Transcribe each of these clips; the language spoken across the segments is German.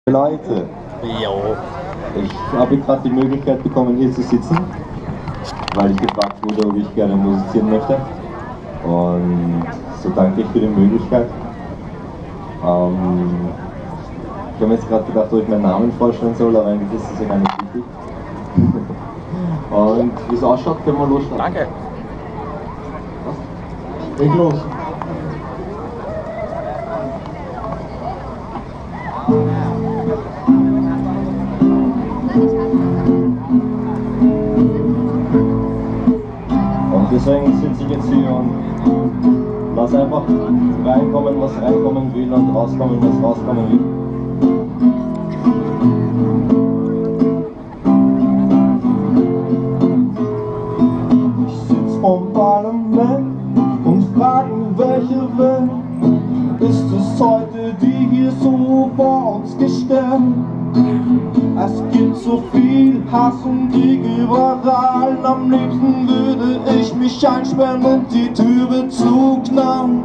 Leute, Jo. ich habe gerade die Möglichkeit bekommen, hier zu sitzen, weil ich gefragt wurde, ob ich gerne musizieren möchte. Und so danke ich für die Möglichkeit. Ich habe mir jetzt gerade gedacht, ob ich meinen Namen vorstellen soll, aber eigentlich ist das ja gar nicht wichtig. Und wie es ausschaut, können wir losstarten. Danke. Was? Leg los. Und deswegen sitze ich jetzt hier und lass einfach reinkommen, was reinkommen will, und rauskommen, was rauskommen will. Ich sitz vom Parlament und frag mich, welche Welt ist es heute, die hier so vor uns gestellt? Es gibt so viel Hass und Krieg überall. Am liebsten würde ich mich einsperren und die Türe zuknallen.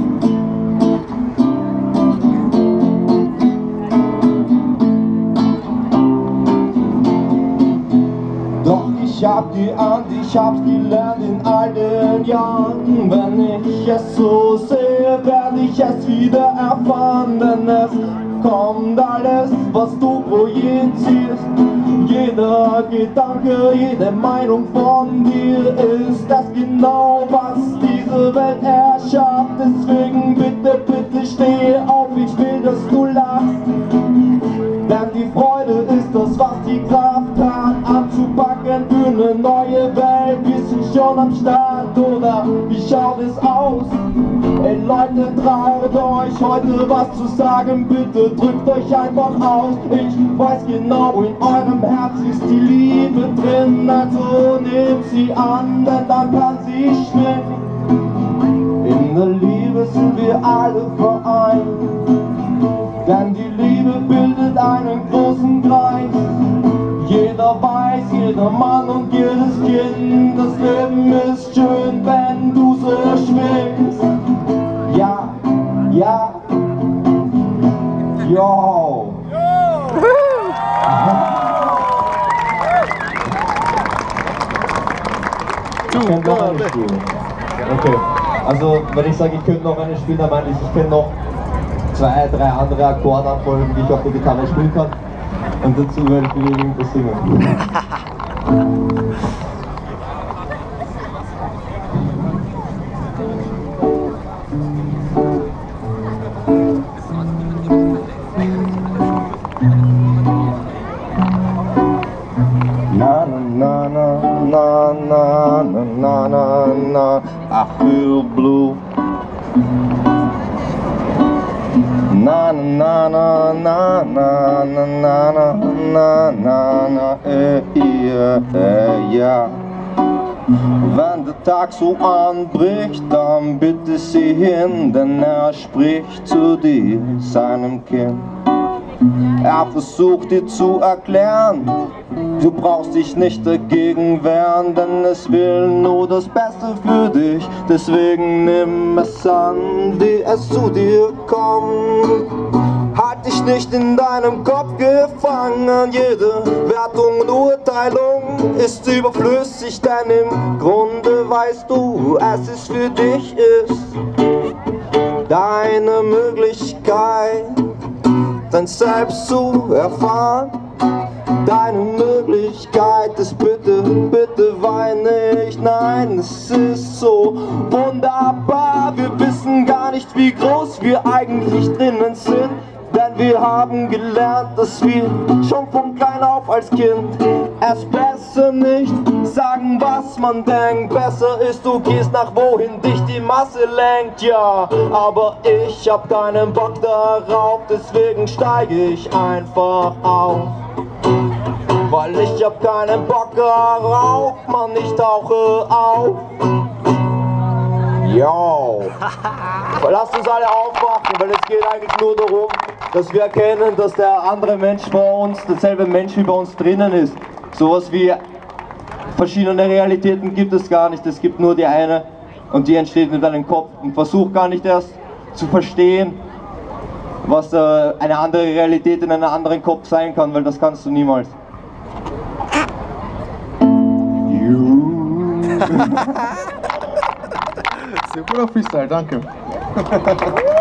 Doch ich hab geahnt, ich hab's gelernt in all den Jahren. Wenn ich es so sehe, werde ich es wieder erfahren, denn es kommt alles, was du projizierst. Jeder Gedanke, jede Meinung von dir ist das genau, was diese Welt erschafft. Deswegen bitte, bitte steh auf, ich will, dass du lachst. Denn die Freude ist das, was die Kraft hat, anzupacken für eine neue Welt. Wir sind schon am Start, oder wie schaut es aus? Ey Leute, traut euch heute was zu sagen, bitte drückt euch einfach aus. Ich weiß genau, in eurem Herz ist die Liebe drin, also nehmt sie an, denn dann kann sie schmecken. In der Liebe sind wir alle vereint, denn die Liebe bildet einen großen Kreis. Jeder weiß, jeder Mann und jedes Kind, das Leben ist schön, wenn du so schwingst. Ja, ja, yo. Ich könnte noch eine spielen. Okay, also wenn ich sage, ich könnte noch eine spielen, dann meine ich kenne noch 2, 3 andere Akkordabfolgen, die ich auf der Gitarre spielen kann. Und dazu werde ich wieder irgendwas singen. Na na na na na na na na na, I feel blue. Na na na na na na na na na na na ja. Wenn der Tag so anbricht, dann bitte sieh hin, denn er spricht zu dir, seinem Kind. Er versucht dir zu erklären, du brauchst dich nicht dagegen wehren, denn es will nur das Beste für dich. Deswegen nimm es an, wie es zu dir kommt. Halt dich nicht in deinem Kopf gefangen, jede Wertung und Urteilung ist überflüssig, denn im Grunde weißt du, es ist für dich ist deine Möglichkeit, dein Selbst zu erfahren. Deine Möglichkeit ist bitte, bitte weine nicht, nein, es ist so wunderbar. Wir wissen gar nicht, wie groß wir eigentlich drinnen sind, denn wir haben gelernt, dass wir schon von klein auf als Kind es besser nicht sagen, was man denkt. Besser ist, du gehst nach wohin dich die Masse lenkt, ja. Aber ich hab keinen Bock darauf, deswegen steige ich einfach auf. Weil ich hab keinen Bock darauf, Mann, ich tauche auf. Yo. Lasst uns alle aufwachen, weil es geht eigentlich nur darum, dass wir erkennen, dass der andere Mensch vor uns derselbe Mensch wie bei uns drinnen ist. Sowas wie verschiedene Realitäten gibt es gar nicht, es gibt nur die eine und die entsteht in deinem Kopf. Und versuch gar nicht erst zu verstehen, was eine andere Realität in einem anderen Kopf sein kann, weil das kannst du niemals. Sehr guter Freestyle, danke.